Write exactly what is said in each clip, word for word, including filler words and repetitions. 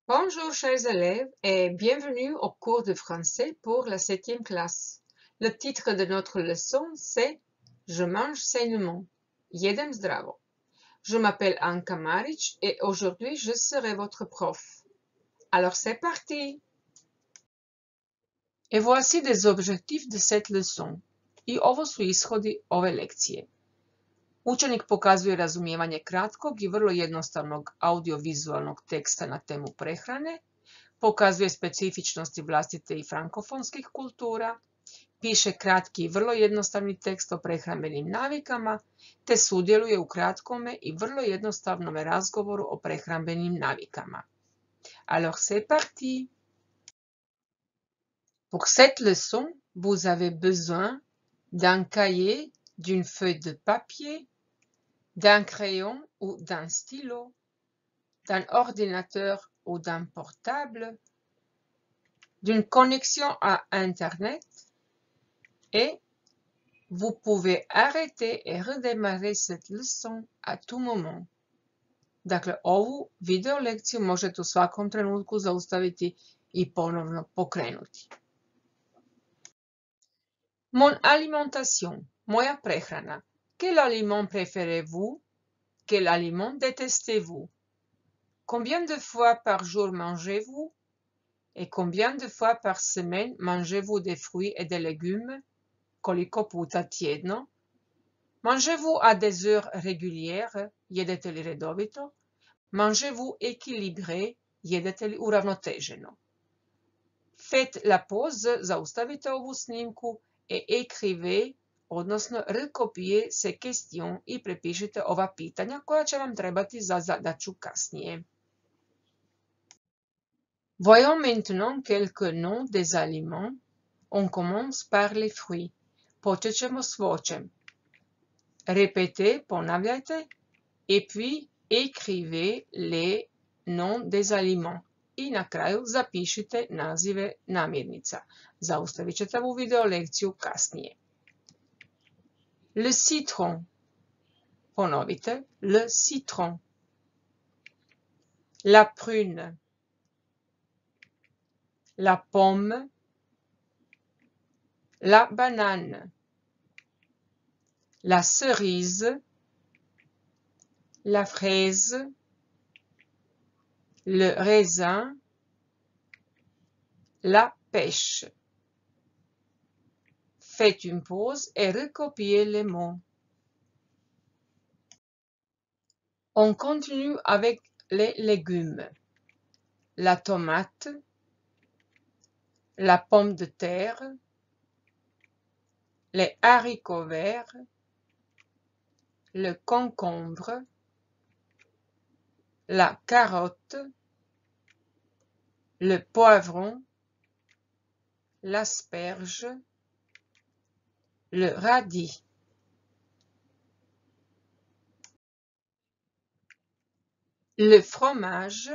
Bonjour chers élèves et bienvenue au cours de français pour la septième classe. Le titre de notre leçon c'est « Je mange sainement ». Jedem zdravo. Je m'appelle Anka Maric et aujourd'hui je serai votre prof. Alors c'est parti! Et voici des objectifs de cette leçon. I ovo su ishodi ove lekcije. Učenik pokazuje razumijevanje kratkog i vrlo jednostavnog audiovizualnog teksta na temu prehrane, pokazuje specifičnosti vlastite i frankofonskih kultura, piše kratki i vrlo jednostavni tekst o prehrambenim navikama, te sudjeluje u kratkome i vrlo jednostavnom razgovoru o prehrambenim navikama. Alors c'est parti! Pour cette leçon, vous avez besoin d'un cahier, d'une feuille de papier, d'un crayon ou d'un stylo, d'un ordinateur ou d'un portable, d'une connexion à Internet et vous pouvez arrêter et redémarrer cette leçon à tout moment. Dakle, ovu video lekciju možete u svakom trenutku zaustaviti i ponovno pokrenuti. Mon alimentation, moja prehrana. Quel aliment préférez-vous? Quel aliment détestez-vous? Combien de fois par jour mangez-vous? Et combien de fois par semaine mangez-vous des fruits et des légumes? Koliko puta tjedno? Mangez-vous à des heures régulières? Jedete li redovito? Mangez-vous équilibré? Jedete li uravnoteženo? Faites la pause, zaustavite ovu snimku et écrivez, odnosno recopiez ces questions i prepišite ova pitanja koja će vam trebati za zadaću kasnije. Voyons maintenant quelques noms des aliments. On commence par les fruits. Počet ćemo s voćem. Répétez, ponavljajte, et puis écrivez les noms des aliments. I na kraju zapišite nazive namirnica. Zaustavit ćete ovu video lekciju kasnije. Le citron. Ponovite, le citron. La prune. La pomme. La banane. La cerise, la fraise, le raisin, la pêche. Faites une pause et recopiez les mots. On continue avec les légumes. La tomate, la pomme de terre, les haricots verts, le concombre, la carotte, le poivron, l'asperge, le radis. Le fromage,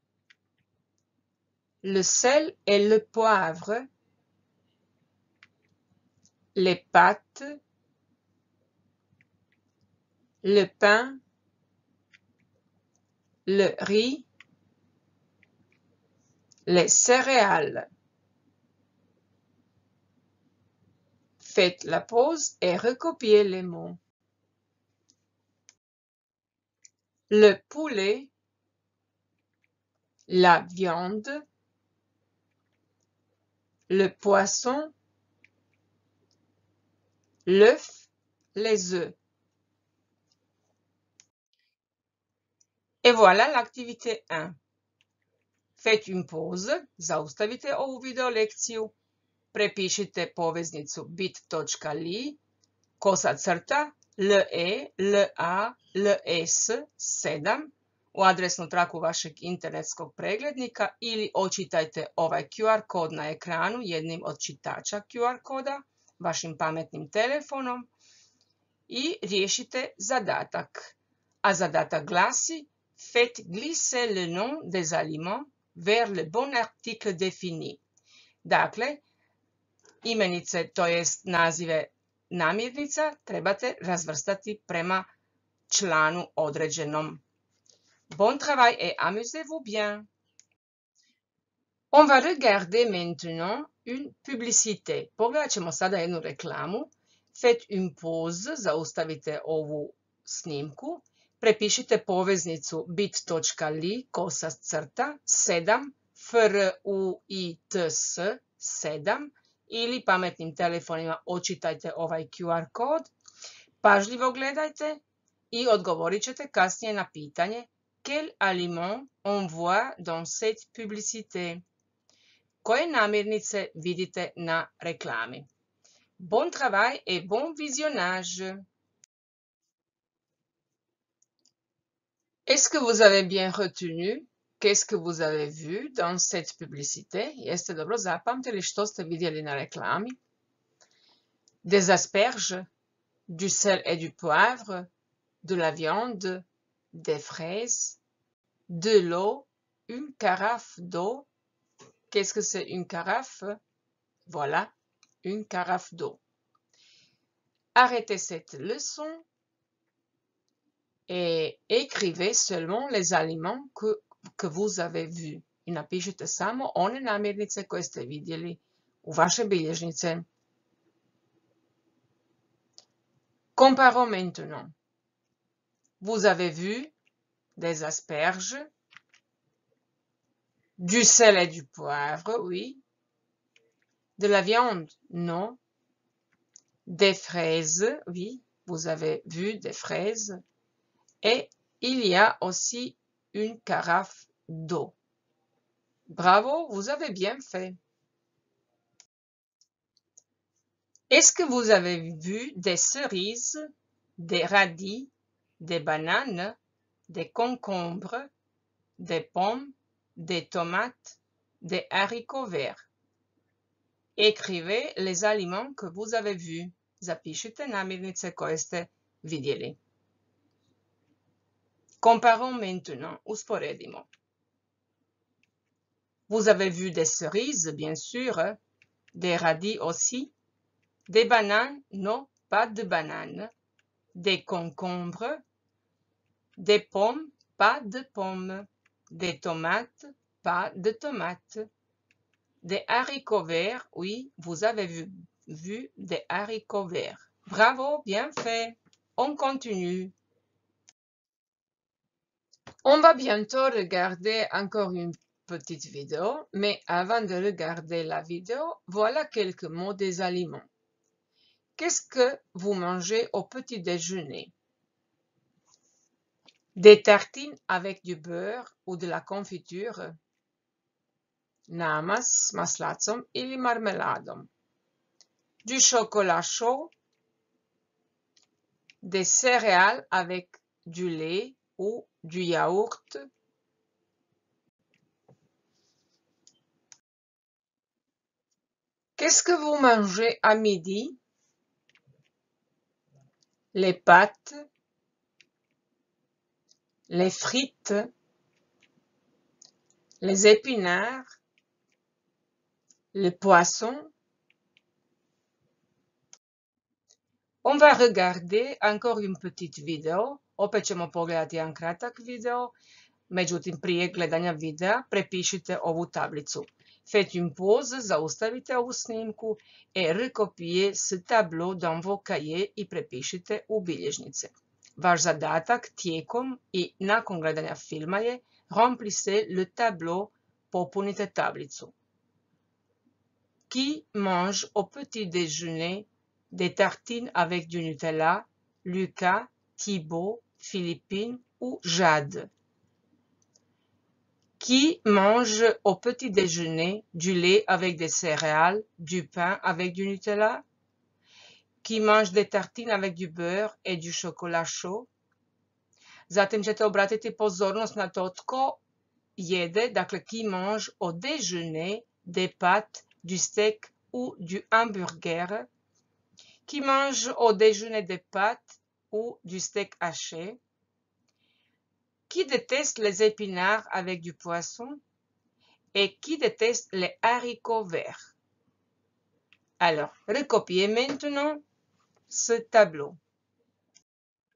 le sel et le poivre, les pâtes, le pain, le riz, les céréales. Faites la pause et recopiez les mots. Le poulet, la viande, le poisson, l'œuf, les œufs. Et voilà l'activité un. Faites une pause, zaustavite ovu video lekciju, prepišite poveznicu bit.ly, kosa crta, le, la, ls sedam u adresnu traku vašeg internetskog preglednika ili očitajte ovaj Q R kod na ekranu jednim od čitača Q R koda, vašim pametnim telefonom i riješite zadatak. A zadatak glasi: faites glisser le nom des aliments vers le bon article défini. Dakle, imenice, to jest nazive namirnica, trebate razvrstati prema članu određenom. Bon travail et amusez-vous bien! On va regarder maintenant une publicité. Pogledat ćemo sada jednu reklamu. Faites une pause, zaustavite ovu snimku. Prepišite poveznicu bit.ly kosa crta sedam fruits sedam ili pametnim telefonima očitajte ovaj Q R kod. Pažljivo gledajte i odgovorit ćete kasnije na pitanje Quel aliment on voit dans cette publicité? Koje namirnice vidite na reklami? Bon travail et bon visionnage! Est-ce que vous avez bien retenu? Qu'est-ce que vous avez vu dans cette publicité? Jeste dobro zapamtili što ste vidjeli na reklami? Des asperges, du sel et du poivre, de la viande, des fraises, de l'eau, une carafe d'eau. Qu'est-ce que c'est une carafe? Voilà, une carafe d'eau. Arrêtez cette leçon et écrivez seulement les aliments que, que vous avez vus. I napišite samo one namirnice koje ste vidjeli u vaše bilježnice. Comparons maintenant. Vous avez vu des asperges, du sel et du poivre, oui. De la viande, non. Des fraises, oui, vous avez vu des fraises. Et il y a aussi une carafe d'eau. Bravo, vous avez bien fait. Est-ce que vous avez vu des cerises, des radis, des bananes, des concombres, des pommes, des tomates, des haricots verts? Écrivez les aliments que vous avez vus. Zapišite namirnice koje ste vidjeli. Comparons maintenant, usporedimo. Vous avez vu des cerises, bien sûr, des radis aussi, des bananes, non, pas de bananes, des concombres, des pommes, pas de pommes, des tomates, pas de tomates, des haricots verts, oui, vous avez vu, vu des haricots verts. Bravo, bien fait. On continue. On va bientôt regarder encore une petite vidéo, mais avant de regarder la vidéo, voilà quelques mots des aliments. Qu'est-ce que vous mangez au petit déjeuner? Des tartines avec du beurre ou de la confiture? Nama s maslacom ili marmeladom. Du chocolat chaud? Des céréales avec du lait ou du yaourt? Qu'est-ce que vous mangez à midi? Les pâtes, les frites, les épinards, le poisson. On va regarder encore une petite vidéo. Opet ćemo pogledati jedan kratak video. Međutim, prije gledanja videa prepišite ovu tablicu. Faites une pause, zaustavite ovu snimku et recopiez ce tableau dans vos cahiers i prepišite u bilježnice. Vaš zadatak tijekom i nakon gledanja filma je remplissez le tableau, popunite tablicu. Qui mange au petit déjeuner des tartines avec du Nutella? Lucas, Thibaut, Philippine ou Jade? Qui mange au petit déjeuner du lait avec des céréales, du pain avec du Nutella? Qui mange des tartines avec du beurre et du chocolat chaud? Zatim ćete obratiti pozornost na to tko jede, dakle qui mange au déjeuner des pâtes, du steak ou du hamburger? Qui mange au déjeuner des pâtes ou du steak haché? Qui déteste les épinards avec du poisson? Et qui déteste les haricots verts? Alors, recopiez maintenant ce tableau.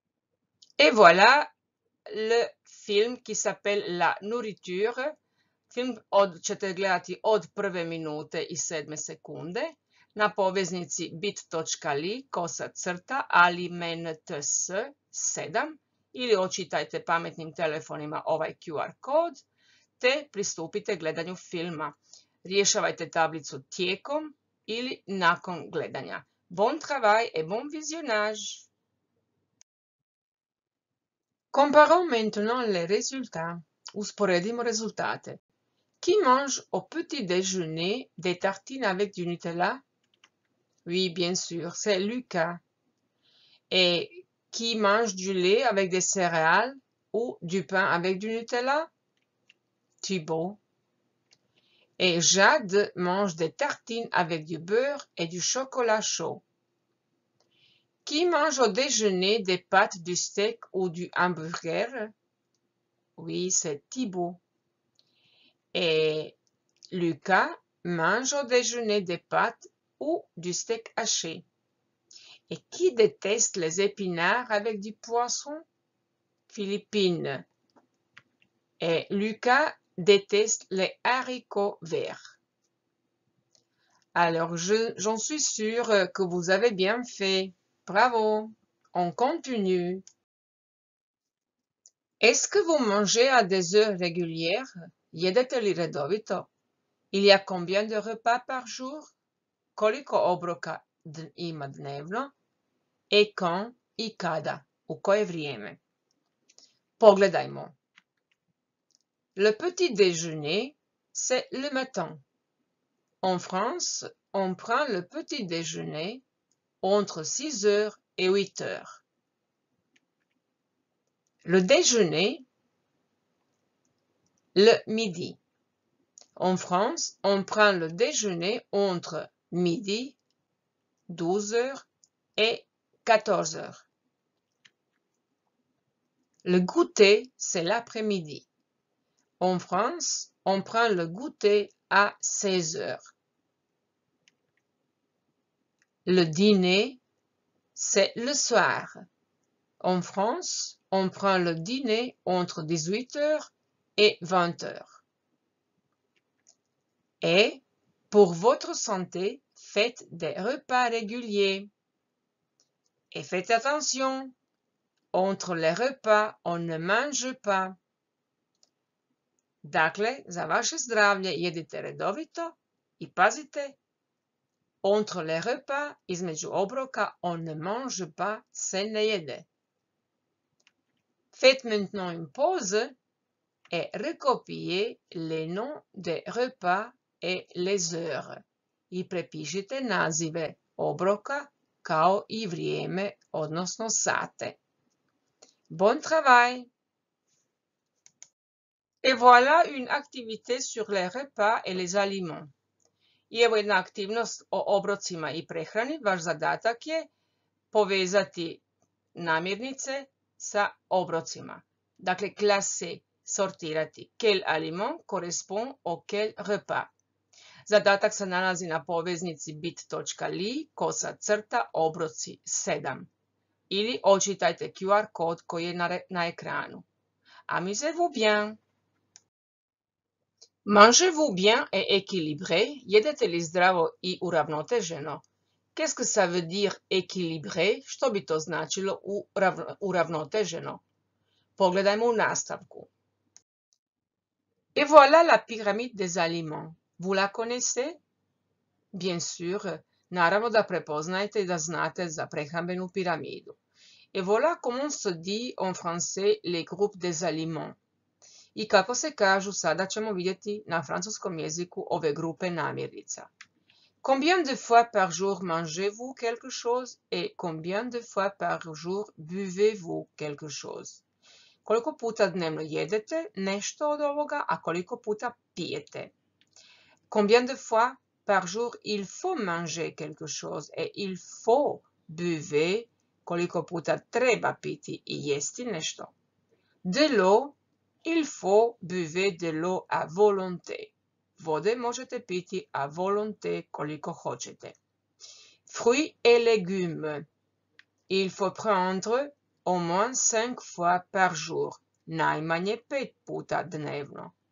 Et voilà le film qui s'appelle La nourriture. Film od, ćete gledati od prve minute i sedme sekunde na poveznici bit.ly kosa crta alimentS sedam ili očitajte pametnim telefonima ovaj Q R kod te pristupite gledanju filma. Rješavajte tablicu tijekom ili nakon gledanja. Bon travail et bon visionnage! Comparons maintenant les résultats. Usporedimo rezultate. Qui mange au petit déjeuner des tartines avec du Nutella? Oui, bien sûr, c'est Lucas. Et qui mange du lait avec des céréales ou du pain avec du Nutella? Thibaut. Et Jade mange des tartines avec du beurre et du chocolat chaud. Qui mange au déjeuner des pâtes, du steak ou du hamburger? Oui, c'est Thibaut. Et Lucas mange au déjeuner des pâtes ou du steak haché. Et qui déteste les épinards avec du poisson? Philippine. Et Lucas déteste les haricots verts. Alors, je, j'en suis sûre que vous avez bien fait. Bravo. On continue. Est-ce que vous mangez à des heures régulières? Jedete li redovito? Il y a combien de repas par jour? Koliko obroka ima dnevno? Et quand i kada? U koje vrijeme? Pogledajmo. Le petit déjeuner, c'est le matin. En France, on prend le petit déjeuner entre six heures et huit heures. Le déjeuner, le midi. En France, on prend le déjeuner entre midi, douze heures et quatorze heures. Le goûter, c'est l'après-midi. En France, on prend le goûter à seize heures. Le dîner, c'est le soir. En France, on prend le dîner entre dix-huit heures et vingt heures. Et, pour votre santé, faites des repas réguliers. Et faites attention, entre les repas, on ne mange pas. Dakle, za vaše zdravlje jedite redovito i pazite, entre les repas, između obroka, on ne mange pas, se ne jede. Faites maintenant une pause et recopiez les noms des repas et les heures. I prepišite nazive obroka kao i vrijeme, odnosno sate. Bon travail! Et voilà une activité sur les repas et les aliments. I evo jedna aktivnost o obrocima i prehrani. Vaš zadatak je povezati namirnice sa obrocima. Dakle, classer, sortirati. Quel aliment correspond au quel repas? Zadatak se nalazi na poveznici bit.ly kosa crta obroci sedam. Ili očitajte Q R kod koji je na, na ekranu. Amusez-vous bien! Mangez-vous bien et équilibré? Jedete li zdravo i uravnoteženo? Qu'est-ce que ça veut dire équilibré? Što bi to značilo uravnoteženo? Pogledajmo u nastavku. Et voilà la pyramide des aliments. Vous la connaissez? Bien sûr, naravno da prepoznajete i da znate za prehrambenu piramidu. Et voilà comment se dit en français les groupes des aliments. I kako se kažu, sada ćemo vidjeti na francuskom jeziku ove grupe namirnica. Combien de fois par jour mangez-vous quelque chose et combien de fois par jour buvez-vous quelque chose? Koliko puta dnevno jedete nešto od ovoga, a koliko puta pijete? Combien de fois par jour il faut manger quelque chose et il faut buver, koliko puta treba piti i jesti nešto? De l'eau, il faut buver de l'eau à volonté. Vode možete piti à volonté koliko hoćete. Fruits et légumes. Il faut prendre au moins cinq fois par jour. Najmanje pet puta dnevno.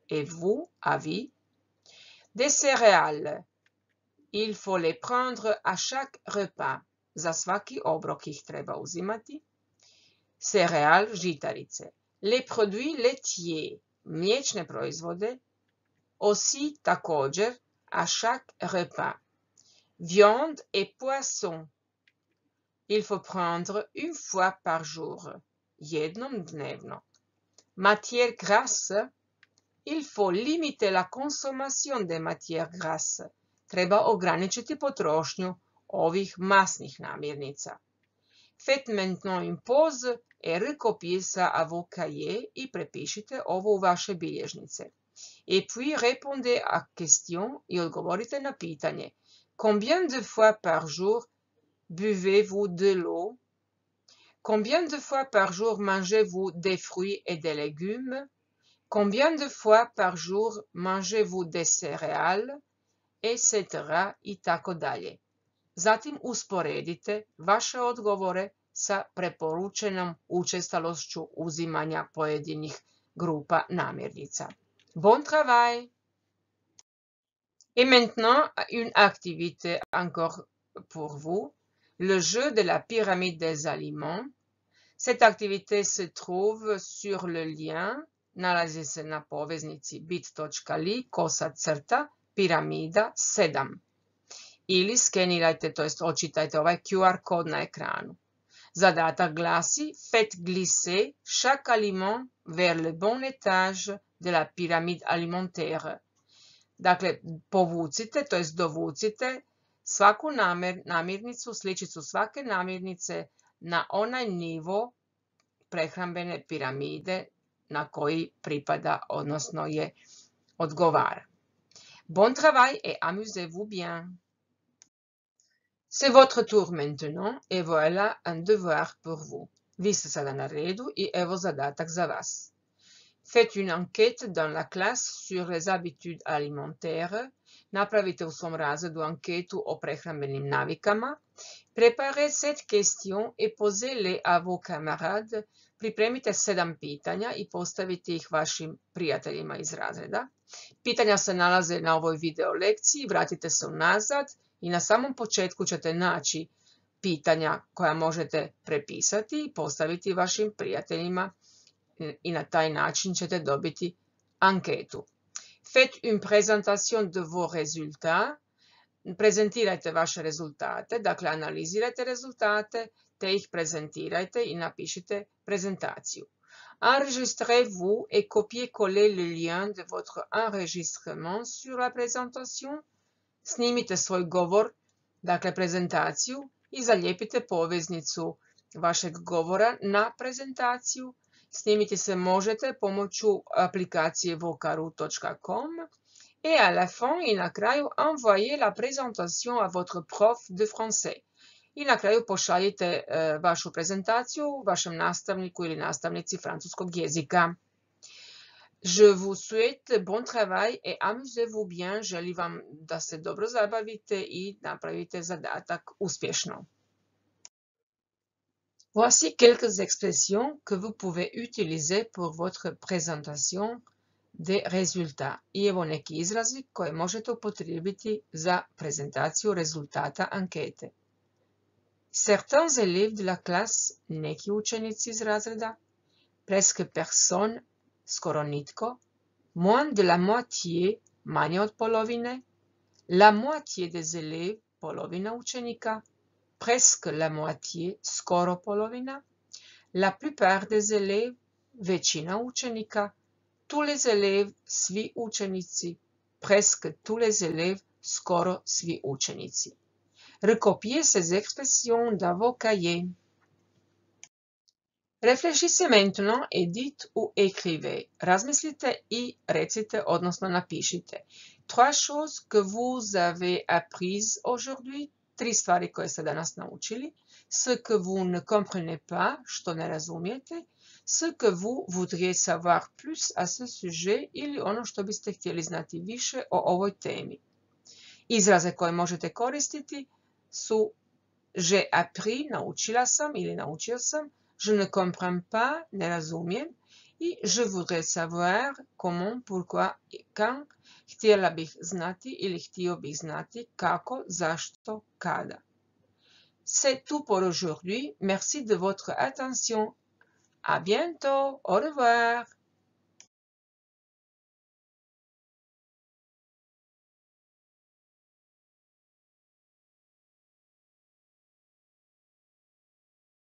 et vous, avis. Des céréales. Il faut les prendre à chaque repas. Za svaki obrok ih treba uzimati. Céréales, žitarice. Les produits laitiers. Mliječne proizvode. Aussi, također, à chaque repas. Viande et poisson. Il faut prendre une fois par jour. Jednom dnevno. Matière grasse. Il faut limiter la consommation des matières grasses. Treba ograničiti potrošnju ovih masnih namirnica. Faites maintenant une pause et recopiez ça à vos cahiers i prepišite ovo u vaše bilježnice. Et puis répondez à question i odgovorite na pitanje. Combien de fois par jour buvez-vous de l'eau? Combien de fois par jour mangez-vous des fruits et des légumes? Combien de fois par jour mangez-vous des céréales? Etc. i tako dalje. Zatim usporedite vaše odgovore sa preporučenom učestalošću uzimanja pojedinih grupa namirnica. Bon travail! Et maintenant, une activité encore pour vous, le jeu de la pyramide des aliments. Cette activité se trouve sur le lien, nalazi se na poveznici bit.ly kosa crta piramida sedam. Ili skenirajte, to jest očitajte ovaj Q R kod na ekranu. Zadatak glasi faites glisser chaque aliment vers le bon étage de la pyramide alimentaire. Dakle, povucite, to jest dovucite svaku namir, namirnicu, sličicu svake namirnice na onaj nivo prehrambene piramide na koji pripada, odnosno je odgovara. Bon travail et amusez-vous bien. C'est votre tour maintenant et voilà un devoir pour vous. Vi ste sada na redu i evo zadatak za vas. Faites une enquête dans la classe sur les habitudes alimentaires. Napravite u svom razredu anketu o prehrambenim navikama. Préparez cette question et posez-les à vos camarades. Pripremite sedam pitanja i postavite ih vašim prijateljima iz razreda. Pitanja se nalaze na ovoj video lekciji, vratite se unazad i na samom početku ćete naći pitanja koja možete prepisati i postaviti vašim prijateljima i na taj način ćete dobiti anketu. Faites une présentation de vos résultats. Prezentirajte vaše rezultate, dakle analizirajte rezultate te ih prezentirajte i napišite prezentaciju. Enregistrez-vous et copiez-collez le lien de votre enregistrement sur la présentation. Snimite svoj govor, dakle prezentaciju, i zalijepite poveznicu vašeg govora na prezentaciju. Snimiti se možete pomoću aplikacije vokaru točka com et à la fin i na kraju envoyez la présentation à votre prof de français. I na kraju pošaljite uh, vašu prezentaciju vašem nastavniku ili nastavnici francuskog jezika. Je vous souhaite bon travail et amusez-vous bien. Želim vam da se dobro zabavite i napravite zadatak uspješno. Voici quelques expressions que vous pouvez utiliser pour votre présentation des résultats. I evo neki izrazi koje možete upotrijebiti za prezentaciju rezultata ankete. Certains élèves de la classe, neki učenici iz razreda, presque personne, skoro nitko, moins de la moitié, manje od polovine, la moitié des élèves, polovina učenika, presque la moitié, skoro polovina, la plupart des élèves, većina učenika, tous les élèves, svi učenici, presque tous les élèves, skoro svi učenici. Recopiez ces expressions dans vos cahiers. Réfléchissez maintenant et dites ou écrivez. Razmislite i recite, odnosno napišite. Trois choses que vous avez apprises aujourd'hui. Tri stvari koje ste danas naučili. Ce que vous ne comprenez pas, što ne razumijete. Ce que vous voudriez savoir plus à ce sujet ili ono što biste htjeli znati više o ovoj temi. Izraze koje možete koristiti su j'ai appris, naučila sam ili naučio sam, je ne comprends pas, ne razumijem, I je voudrais savoir comment, pourquoi i quand. Htjela bih znati ili htio bih znati kako, zašto, kada. C'est tout pour aujourd'hui. Merci de votre attention. À bientôt. Au revoir.